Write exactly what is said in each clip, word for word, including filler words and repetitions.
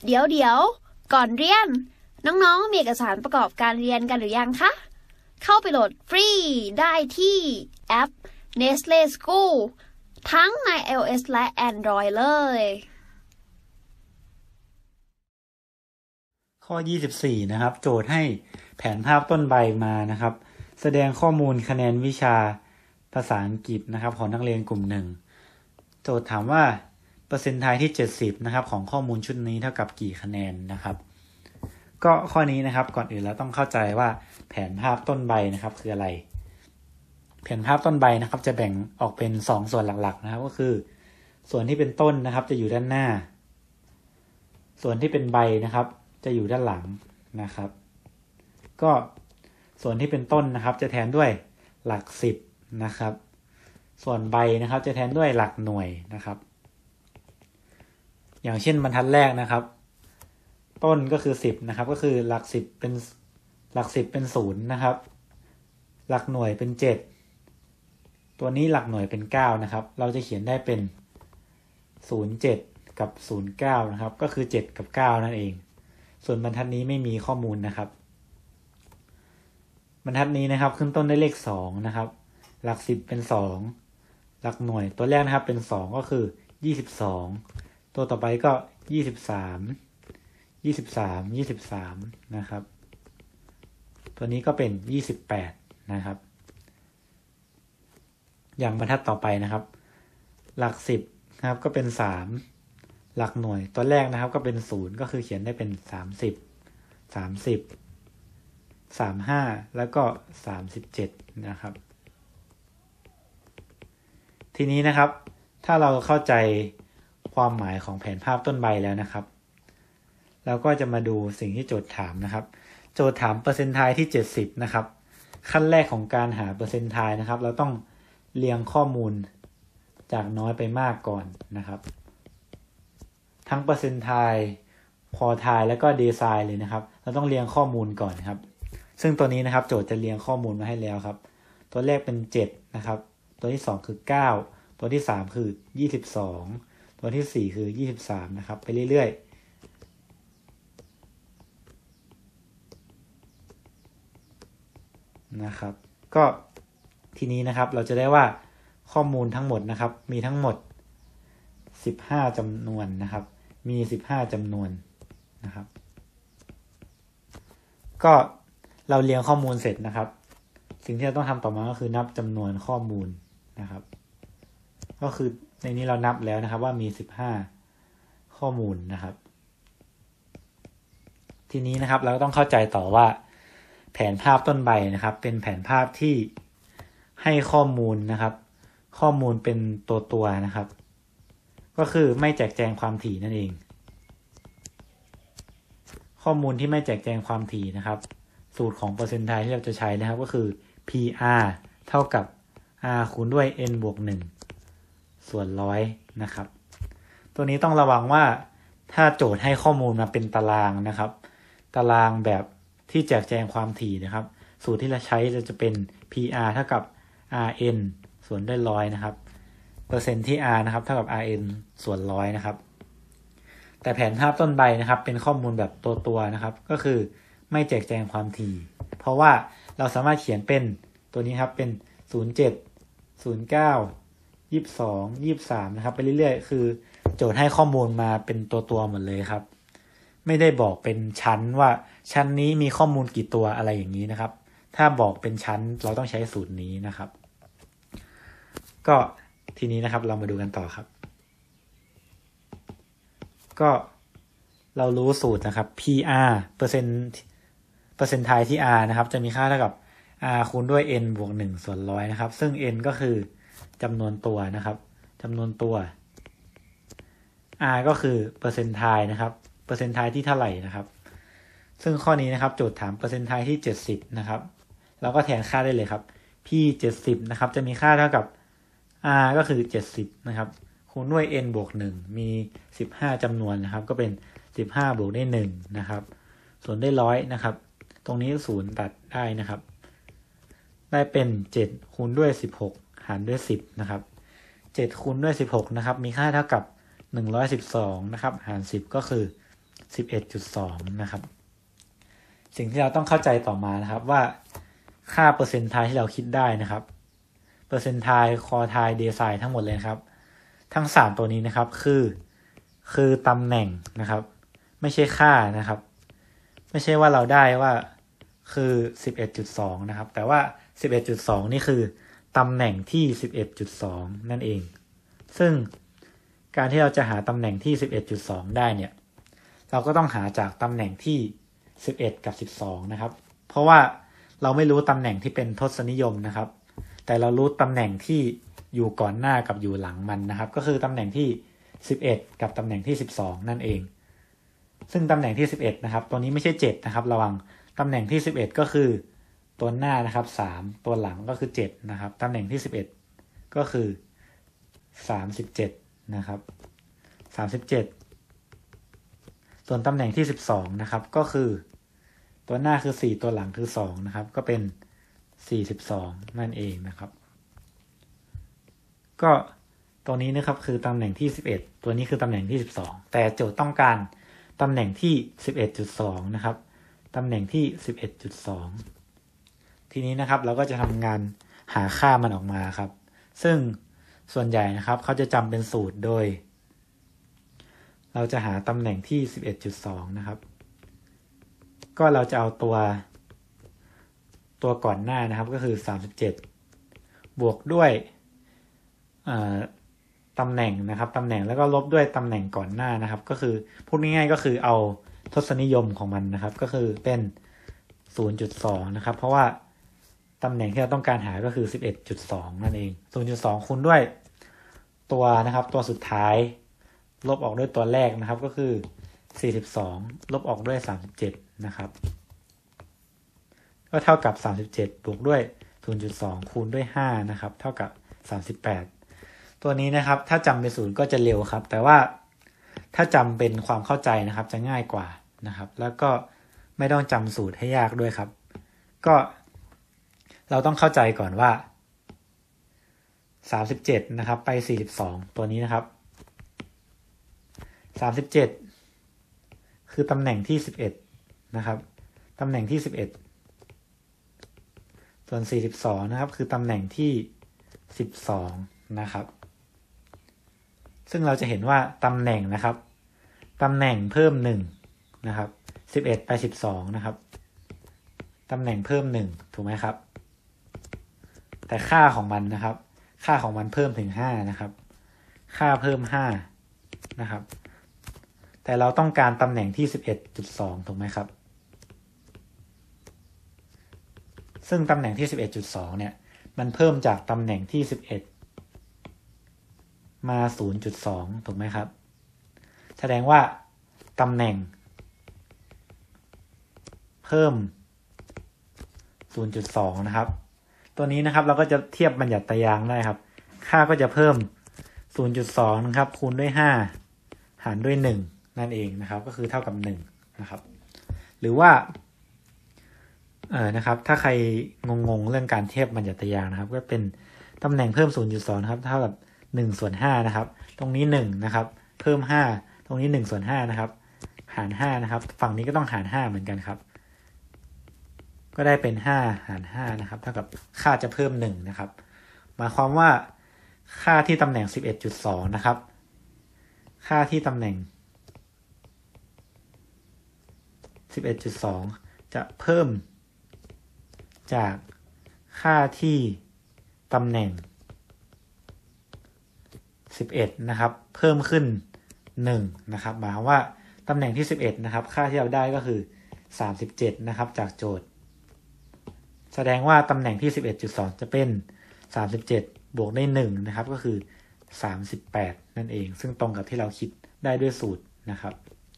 เดี๋ยวเดี๋ยวก่อนเรียนน้องๆมีเอกสารประกอบการเรียนกันหรือยังคะเข้าไปโหลดฟรีได้ที่แอป Nestle School ทั้งใน iOS และ Android เลยข้อยี่สิบสี่นะครับโจทย์ให้แผนภาพต้นใบมานะครับแสดงข้อมูลคะแนนวิชาภาษาอังกฤษนะครับของนักเรียนกลุ่มหนึ่งโจทย์ถามว่าเปอร์เซ็นต์ไทยที่เจ็ดสิบนะครับของข้อมูลชุดนี้เท่ากับกี่คะแนนนะครับก็ข้อนี้นะครับก่อนอื่นเราต้องเข้าใจว่าแผนภาพต้นใบนะครับคืออะไรแผนภาพต้นใบนะครับจะแบ่งออกเป็นสองส่วนหลักๆนะครับก็คือส่วนที่เป็นต้นนะครับจะอยู่ด้านหน้าส่วนที่เป็นใบนะครับจะอยู่ด้านหลังนะครับก็ส่วนที่เป็นต้นนะครับจะแทนด้วยหลักสิบนะครับส่วนใบนะครับจะแทนด้วยหลักหน่วยนะครับอย่างเช่นบรรทัดแรกนะครับต้นก็คือสิบนะครับก็คือหลักสิบเป็นหลักสิบเป็นศูนย์นะครับหลักหน่วยเป็นเจ็ดตัวนี้หลักหน่วยเป็นเก้านะครับเราจะเขียนได้เป็นศูนย์ เจ็ดกับศูนย์ เก้านะครับก็คือเจ็ดกับเก้านั่นเองส่วนบรรทัดนี้ไม่มีข้อมูลนะครับบรรทัดนี้นะครับขึ้นต้นด้วยเลขสองนะครับหลักสิบเป็นสองหลักหน่วยตัวแรกนะครับเป็นสองก็คือยี่สิบสองตัวต่อไปก็ยี่สิบสาม ยี่สิบสาม ยี่สิบสามนะครับตัวนี้ก็เป็นยี่สิบแปดนะครับอย่างบรรทัดต่อไปนะครับหลักสิบนะครับก็เป็นสามหลักหน่วยตัวแรกนะครับก็เป็นศูนย์ก็คือเขียนได้เป็นสามสิบ สามสิบ สามสิบห้าแล้วก็สามสิบเจ็ดนะครับทีนี้นะครับถ้าเราเข้าใจความหมายของแผนภาพต้นใบแล้วนะครับเราก็จะมาดูสิ่งที่โจทย์ถามนะครับโจทย์ถามเปอร์เซ็นต์ไทยที่เจ็ดสิบนะครับขั้นแรกของการหาเปอร์เซ็นต์ไทยนะครับเราต้องเรียงข้อมูลจากน้อยไปมากก่อนนะครับทั้งเปอร์เซ็นต์ไทยพอไทยแล้วก็เดไซน์เลยนะครับเราต้องเรียงข้อมูลก่อนครับซึ่งตัวนี้นะครับโจทย์จะเรียงข้อมูลมาให้แล้วครับตัวแรกเป็นเจ็ดนะครับตัวที่สองคือเก้าตัวที่สามคือยี่สิบสองตัวที่สี่คือยี่สิบสามนะครับไปเรื่อยๆนะครับก็ทีนี้นะครับเราจะได้ว่าข้อมูลทั้งหมดนะครับมีทั้งหมดสิบห้าจำนวนนะครับมีสิบห้าจำนวนนะครับก็เราเรียงข้อมูลเสร็จนะครับสิ่งที่เราต้องทำต่อมาก็คือนับจำนวนข้อมูลนะครับก็คือในนี้เรานับแล้วนะครับว่ามีสิบห้าข้อมูลนะครับทีนี้นะครับเราต้องเข้าใจต่อว่าแผนภาพต้นใบนะครับเป็นแผนภาพที่ให้ข้อมูลนะครับข้อมูลเป็นตัวตัวนะครับก็คือไม่แจกแจงความถี่นั่นเองข้อมูลที่ไม่แจกแจงความถี่นะครับสูตรของเปอร์เซ็นต์ไทยที่เราจะใช้นะครับก็คือ พี อาร์ เท่ากับ r คูณด้วย n บวกหนึ่งส่วนร้อยนะครับตัวนี้ต้องระวังว่าถ้าโจทย์ให้ข้อมูลมาเป็นตารางนะครับตารางแบบที่แจกแจงความถี่นะครับสูตรที่เราใช้จะเป็น พี อาร์ เท่ากับ อาร์ เอ็น ส่วนด้วยร้อยนะครับเปอร์เซ็นต์ที่ r นะครับเท่ากับ อาร์ เอ็น ส่วนร้อยนะครับแต่แผนภาพต้นใบนะครับเป็นข้อมูลแบบตัวตัวนะครับก็คือไม่แจกแจงความถี่เพราะว่าเราสามารถเขียนเป็นตัวนี้ครับเป็นศูนย์ เจ็ด ศูนย์ เก้า ยี่สิบสอง ยี่สิบสามนะครับไปเรื่อยๆคือโจทย์ให้ข้อมูลมาเป็นตัวตัวหมดเลยครับไม่ได้บอกเป็นชั้นว่าชั้นนี้มีข้อมูลกี่ตัวอะไรอย่างนี้นะครับถ้าบอกเป็นชั้นเราต้องใช้สูตรนี้นะครับก็ทีนี้นะครับเรามาดูกันต่อครับก็เรารู้สูตรนะครับ พี อาร์ เปอร์เซ็นต์เปอร์เซ็นต์ไทยที่ r นะครับจะมีค่าเท่ากับ r คูณด้วย n บวกหนึ่งส่วนร้อยนะครับซึ่ง n ก็คือจำนวนตัวนะครับจำนวนตัว r ก็คือเปอร์เซ็นต์ไทยนะครับเปอร์เซ็นต์ไทยที่เท่าไหร่นะครับซึ่งข้อนี้นะครับโจทย์ถามเปอร์เซ็นต์ไทยที่เจ็ดสิบนะครับเราก็แทนค่าได้เลยครับ p เจ็ดสิบนะครับจะมีค่าเท่ากับ r ก็คือเจ็ดสิบนะครับคูณด้วย n บวกหนึ่งมีสิบห้าจำนวนนะครับก็เป็นสิบห้าบวกได้หนึ่งนะครับส่วนได้ร้อยนะครับตรงนี้ศูนย์ตัดได้นะครับได้เป็นเจ็ดคูณด้วยสิบหกหารด้วยสิบนะครับเจ็ดคูณด้วยสิบหกนะครับมีค่าเท่ากับหนึ่งร้อยสิบสองนะครับหารสิบก็คือสิบเอ็ดจุดสอง นะครับสิ่งที่เราต้องเข้าใจต่อมานะครับว่าค่าเปอร์เซ็นต์ไทที่เราคิดได้นะครับเปอร์เซ็นต์ไทคอไทเดไซทั้งหมดเลยครับทั้งสามตัวนี้นะครับคือคือตำแหน่งนะครับไม่ใช่ค่านะครับไม่ใช่ว่าเราได้ว่าคือ สิบเอ็ดจุดสอง นะครับแต่ว่า สิบเอ็ดจุดสอง นี่คือตำแหน่งที่ สิบเอ็ดจุดสอง นั่นเองซึ่งการที่เราจะหาตำแหน่งที่ สิบเอ็ดจุดสอง ได้เนี่ยเราก็ต้องหาจากตำแหน่งที่สิบเอ็ดกับสิบสองนะครับเพราะว่าเราไม่รู้ตำแหน่งที่เป็นทศนิยมนะครับแต่เรารู้ตำแหน่งที่อยู่ก่อนหน้ากับอยู่หลังมันนะครับก็คือตำแหน่งที่สิบเอ็ดกับตำแหน่งที่สิบสองนั่นเองซึ่งตำแหน่งที่สิบเอ็ดนะครับตัวนี้ไม่ใช่เจ็ดนะครับระวังตำแหน่งที่สิบเอ็ดก็คือตัวหน้านะครับสามตัวหลังก็คือเจ็ดนะครับตำแหน่งที่สิบเอ็ดก็คือสามสิบเจ็ดนะครับสามสิบเจ็ดส่วนตำแหน่งที่สิบสองนะครับก็คือตัวหน้าคือสี่ตัวหลังคือสองนะครับก็เป็นสี่สิบสองนั่นเองนะครับก็ตรงนี้นะครับคือตำแหน่งที่สิบเอ็ดตัวนี้คือตำแหน่งที่สิบสองแต่โจทย์ต้องการตำแหน่งที่ สิบเอ็ดจุดสอง นะครับตำแหน่งที่ สิบเอ็ดจุดสอง ทีนี้นะครับเราก็จะทำงานหาค่ามันออกมาครับซึ่งส่วนใหญ่นะครับเขาจะจำเป็นสูตรโดยเราจะหาตำแหน่งที่ สิบเอ็ดจุดสอง นะครับก็เราจะเอาตัวตัวก่อนหน้านะครับก็คือสามสิบเจ็ดบวกด้วยตำแหน่งนะครับตำแหน่งแล้วก็ลบด้วยตำแหน่งก่อนหน้านะครับก็คือพูดง่ายๆก็คือเอาทศนิยมของมันนะครับก็คือเป็น ศูนย์จุดสอง นะครับเพราะว่าตำแหน่งที่เราต้องการหาก็คือ สิบเอ็ดจุดสอง นั่นเอง ศูนย์จุดสอง คูณด้วยตัวนะครับตัวสุดท้ายลบออกด้วยตัวแรกนะครับก็คือสี่สิบสองลบออกด้วยสามสิบเจ็ดนะครับก็เท่ากับสามสิบเจ็ดบวกด้วย ศูนย์จุดสอง คูณด้วยห้านะครับเท่ากับสามสิบแปดตัวนี้นะครับถ้าจำเป็นศูนย์ก็จะเร็วครับแต่ว่าถ้าจำเป็นความเข้าใจนะครับจะง่ายกว่านะครับแล้วก็ไม่ต้องจำสูตรให้ยากด้วยครับก็เราต้องเข้าใจก่อนว่าสามสิบเจ็ดนะครับไปสี่สิบสองตัวนี้นะครับสามสิบเจ็ดคือตำแหน่งที่สิบเอ็ดนะครับตำแหน่งที่สิบเอ็ดส่วนสี่สิบสองนะครับคือตำแหน่งที่สิบสองนะครับซึ่งเราจะเห็นว่าตำแหน่งนะครับตำแหน่งเพิ่มหนึ่งนะครับสิบเอ็ดไปสิบสองนะครับตำแหน่งเพิ่มหนึ่งถูกไหมครับแต่ค่าของมันนะครับค่าของมันเพิ่มถึงห้านะครับค่าเพิ่มห้านะครับแต่เราต้องการตำแหน่งที่ สิบเอ็ดจุดสอง ถูกไหมครับซึ่งตำแหน่งที่ สิบเอ็ดจุดสอง เนี่ยมันเพิ่มจากตำแหน่งที่สิบเอ็ดมา ศูนย์จุดสอง ถูกไหมครับแสดงว่าตำแหน่งเพิ่ม ศูนย์จุดสอง นะครับตัวนี้นะครับเราก็จะเทียบบัญญัติตารางได้ครับค่าก็จะเพิ่ม ศูนย์จุดสอง นะครับคูณด้วยห้าหารด้วยหนึ่งนั่นเองนะครับก็คือเท่ากับหนึ่งนะครับหรือว่าเอ่อนะครับถ้าใครงงๆเรื่องการเทียบบัญญัติตารางนะครับก็เป็นตำแหน่งเพิ่ม ศูนย์จุดสอง นะครับเท่ากับหนึ่งส่วนห้านะครับตรงนี้หนึ่งนะครับเพิ่มห้าตรงนี้หนึ่งส่วนห้านะครับหารห้านะครับฝั่งนี้ก็ต้องหารห้าเหมือนกันครับก็ได้เป็นห้าหารห้านะครับเท่ากับค่าจะเพิ่มหนึ่งนะครับหมายความว่าค่าที่ตำแหน่ง สิบเอ็ดจุดสอง นะครับค่าที่ตำแหน่ง สิบเอ็ดจุดสอง จะเพิ่มจากค่าที่ตำแหน่งสิบเอ็ดนะครับเพิ่มขึ้นหนึ่งนะครับหมายความว่าตำแหน่งที่สิบเอ็ดนะครับค่าที่เราได้ก็คือสามสิบเจ็ดนะครับจากโจทย์แสดงว่าตำแหน่งที่ สิบเอ็ดจุดสอง จะเป็นสามสิบเจ็ดบวกได้หนึ่งนะครับก็คือสามสิบแปดนั่นเองซึ่งตรงกับที่เราคิดได้ด้วยสูตรนะครับ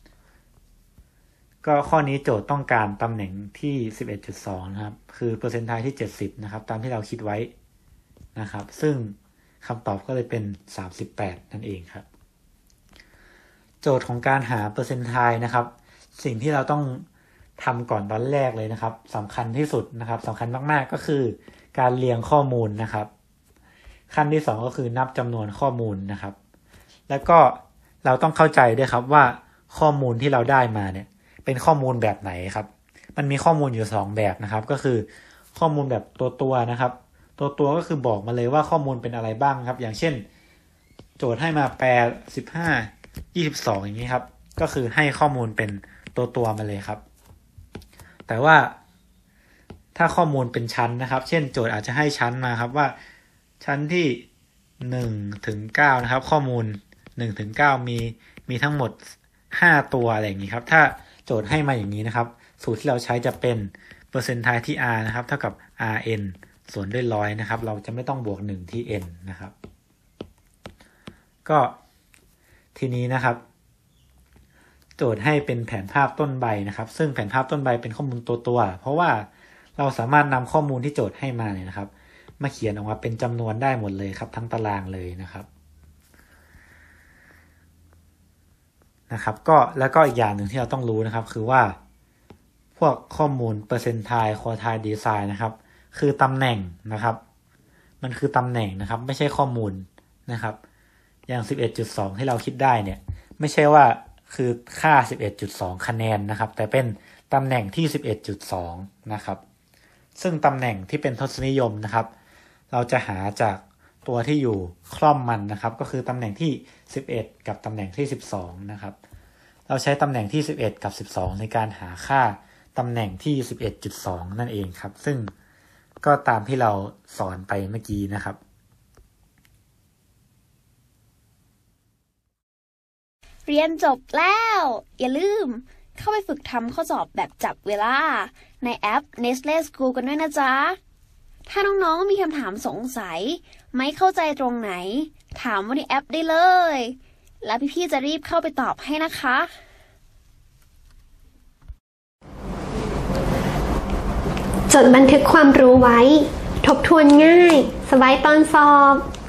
ก็ข้อนี้โจทย์ต้องการตำแหน่งที่ สิบเอ็ดจุดสอง นะครับคือเปอร์เซ็นต์ไทที่เจ็ดสิบนะครับตามที่เราคิดไว้นะครับซึ่งคำตอบก็เลยเป็นสามสิบแปดนั่นเองครับโจทย์ของการหาเปอร์เซ็นต์ไทนะครับสิ่งที่เราต้องทำก่อนตอนแรกเลยนะครับสำคัญที่สุดนะครับสำคัญมากๆก็คือการเรียงข้อมูลนะครับขั้นที่สองก็คือนับจำนวนข้อมูลนะครับแล้วก็เราต้องเข้าใจด้วยครับว่าข้อมูลที่เราได้มาเนี่ยเป็นข้อมูลแบบไหนครับมันมีข้อมูลอยู่สองแบบนะครับก็คือข้อมูลแบบตัวตัวนะครับตัวตัวก็คือบอกมาเลยว่าข้อมูลเป็นอะไรบ้างครับอย่างเช่นโจทย์ให้มาแปด สิบห้า ยี่สิบสองอย่างนี้ครับก็คือให้ข้อมูลเป็นตัวตัวมาเลยครับแต่ว่าถ้าข้อมูลเป็นชั้นนะครับเช่นโจทย์อาจจะให้ชั้นมาครับว่าชั้นที่หนึ่งถึงเก้านะครับข้อมูลหนึ่งถึงเก้ามีมีทั้งหมดห้าตัวอะไรอย่างนี้ครับถ้าโจทย์ให้มาอย่างนี้นะครับสูตรที่เราใช้จะเป็นเปอร์เซ็นต์ไทที่ r นะครับเท่ากับ rn ส่วนด้วยร้อยนะครับเราจะไม่ต้องบวกหนึ่งที่ n นะครับก็ทีนี้นะครับโจทย์ให้เป็นแผนภาพต้นใบนะครับซึ่งแผนภาพต้นใบเป็นข้อมูลตัวตัวเพราะว่าเราสามารถนำข้อมูลที่โจทย์ให้มาเนี่ยนะครับมาเขียนออกมาเป็นจำนวนได้หมดเลยครับทั้งตารางเลยนะครับนะครับก็แล้วก็อีกอย่างหนึ่งที่เราต้องรู้นะครับคือว่าพวกข้อมูล percentile quartile decile นะครับคือตำแหน่งนะครับมันคือตำแหน่งนะครับไม่ใช่ข้อมูลนะครับอย่าง สิบเอ็ดจุดสอง ที่เราคิดได้เนี่ยไม่ใช่ว่าคือค่า สิบเอ็ดจุดสอง คะแนนนะครับแต่เป็นตำแหน่งที่ สิบเอ็ดจุดสอง นะครับซึ่งตำแหน่งที่เป็นทศนิยมนะครับเราจะหาจากตัวที่อยู่คล่อมมันนะครับก็คือตำแหน่งที่สิบเอ็ดกับตำแหน่งที่สิบสองนะครับเราใช้ตำแหน่งที่สิบเอ็ดกับสิบสองในการหาค่าตำแหน่งที่ สิบเอ็ดจุดสอง นั่นเองครับซึ่งก็ตามที่เราสอนไปเมื่อกี้นะครับเรียนจบแล้วอย่าลืมเข้าไปฝึกทำข้อสอบแบบจับเวลาในแอป Nestle School กันด้วยนะจ๊ะถ้าน้องๆมีคำถามสงสัยไม่เข้าใจตรงไหนถามว่าในแอปได้เลยแล้วพี่ๆจะรีบเข้าไปตอบให้นะคะจดบันทึกความรู้ไว้ทบทวนง่ายสบายตอนสอบ